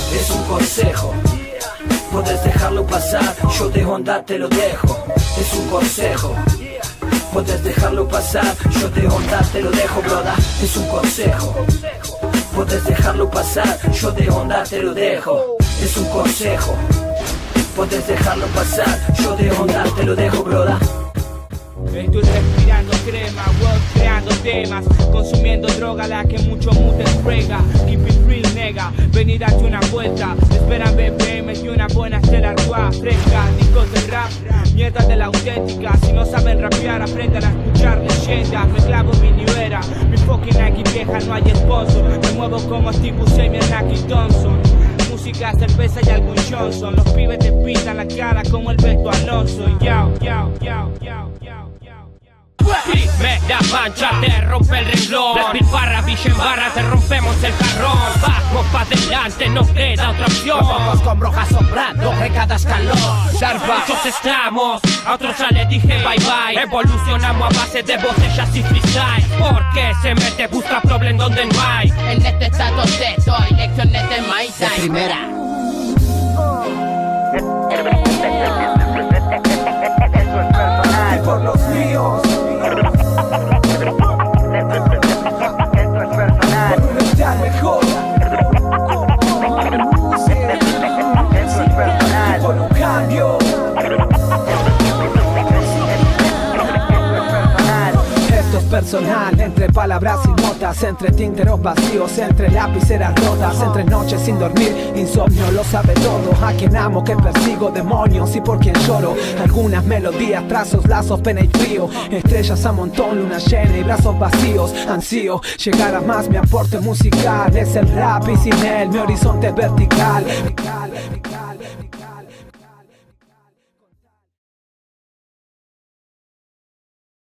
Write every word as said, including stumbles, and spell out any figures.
es un consejo. Puedes dejarlo pasar, yo de onda te lo dejo. Es un consejo. Puedes dejarlo pasar, yo de onda te lo dejo, broda. Es un consejo. Puedes dejarlo pasar, yo de onda te lo dejo. Es un consejo. Puedes dejarlo pasar, yo de onda te lo dejo, broda. Estoy respirando crema, world creando temas, consumiendo droga la que mucho mute frega. Keep it real, nega, venir a darte una vuelta. Esperan B P M y una buena estela rua fresca. Discos de rap, mierda de la auténtica. Si no saben rapear, aprendan a escuchar leyendas. Me clavo mi new era, mi fucking Nike vieja, no hay sponsor. Me muevo como Steve Buscemi y Naki Thompson. Música, cerveza y algún Johnson. Los pibes te pintan la cara como el Beto Alonso. Yao, yao, yao, yao, yao. Primera mancha te rompe el renglón. Despilfarra, Villa en barra, te rompemos el jarrón. Vamos pa' adelante, no queda otra opción. Vamos con roja sobrando en cada escalón. Muchos estamos, a otros ya les dije bye bye. Evolucionamos a base de botellas y freestyle. Porque se mete, busca problem donde no hay. En este estado te doy lecciones de my time. De primera. Y por los míos. Esto es personal. Por un estar mejor. Esto es personal. Por un cambio. Esto es personal, entre palabras y notas, entre tinteros vacíos, entre lapiceras rotas, entre noches sin dormir, insomnio lo sabe todo. A quien amo, que persigo demonios y por quien lloro. Algunas melodías, trazos, lazos, pena y frío. Estrellas a montón, luna llena y brazos vacíos. Ansío llegar a más, mi aporte musical es el rap y sin él mi horizonte es vertical.